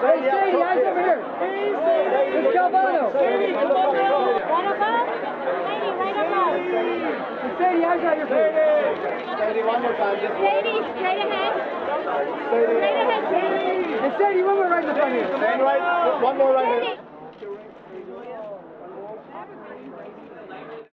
Sadie, eyes over here. Sadie Calvano. Sadie, come on now. Right above? Sadie, right above. Sadie, eyes on your face. Sadie, one more time. Sadie, straight ahead. Sadie. Straight ahead, Sadie. And Sadie, one more right in the front here. Stand right. One more right here. Sadie.